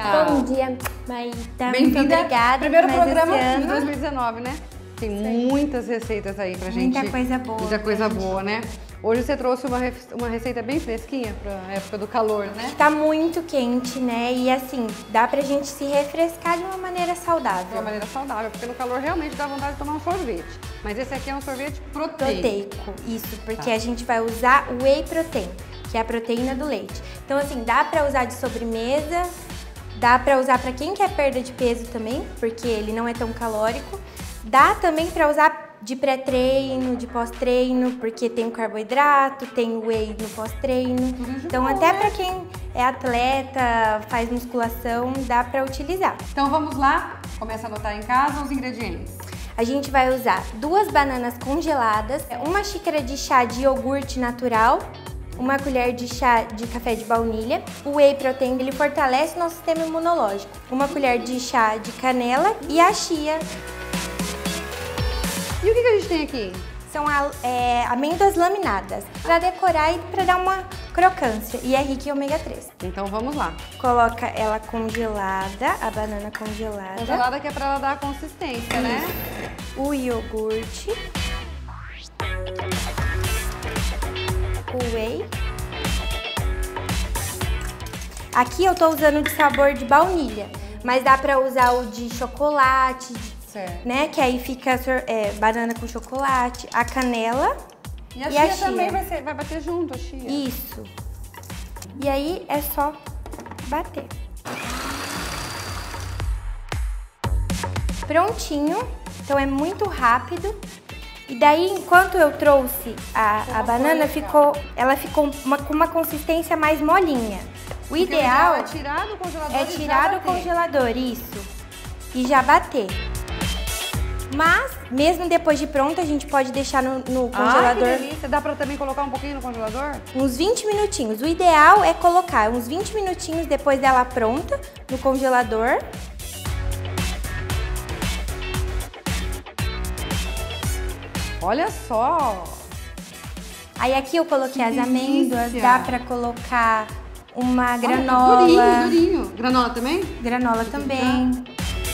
Bom dia, Maíta. Bem-vinda. Muito obrigada. Primeiro mais programa esse de ano. 2019, né? Tem muitas receitas aí pra gente. Muita coisa boa. Muita coisa boa, né? Hoje você trouxe uma receita bem fresquinha pra época do calor, né? Tá muito quente, né? E assim, dá pra gente se refrescar de uma maneira saudável. De uma maneira saudável, porque no calor realmente dá vontade de tomar um sorvete. Mas esse aqui é um sorvete proteico. Proteico, isso, porque a gente vai usar o whey protein, que é a proteína do leite. Então assim, dá pra usar de sobremesa, dá pra usar pra quem quer perda de peso também, porque ele não é tão calórico. Dá também pra usar de pré-treino, de pós-treino, porque tem o carboidrato, tem o whey no pós-treino. Então até pra quem é atleta, faz musculação, dá pra utilizar. Então vamos lá, começa a anotar em casa os ingredientes. A gente vai usar 2 bananas congeladas, 1 xícara de chá de iogurte natural, 1 colher de chá de café de baunilha. O whey protein ele fortalece o nosso sistema imunológico. 1 colher de chá de canela e a chia. E o que a gente tem aqui? São amêndoas laminadas, para decorar e para dar uma crocância. E é rica em ômega 3. Então vamos lá. Coloca ela congelada, a banana congelada. Congelada que é pra ela dar a consistência, né? O iogurte. O whey. Aqui eu tô usando de sabor de baunilha, mas dá pra usar o de chocolate, né? Que aí fica banana com chocolate, a canela e a chia também vai bater junto, a chia. Isso. E aí é só bater. Prontinho. Então é muito rápido. E daí, enquanto eu trouxe a banana, ela ficou com uma consistência mais molinha. O ideal é tirar do congelador é tirar do congelador, isso. E já bater. Mas, mesmo depois de pronta, a gente pode deixar no congelador. Que delícia! Dá pra também colocar um pouquinho no congelador? Uns 20 minutinhos. O ideal é colocar uns 20 minutinhos depois dela pronta no congelador. Olha só! Aí aqui eu coloquei as amêndoas, dá pra colocar uma granola. granola. Durinho. Granola também? Granola também.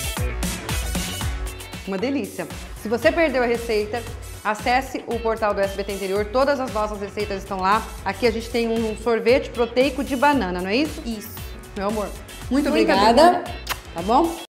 Uma delícia. Se você perdeu a receita, acesse o portal do SBT Interior, todas as nossas receitas estão lá. Aqui a gente tem um sorvete proteico de banana, não é isso? Isso. Meu amor, muito obrigada. Tá bom?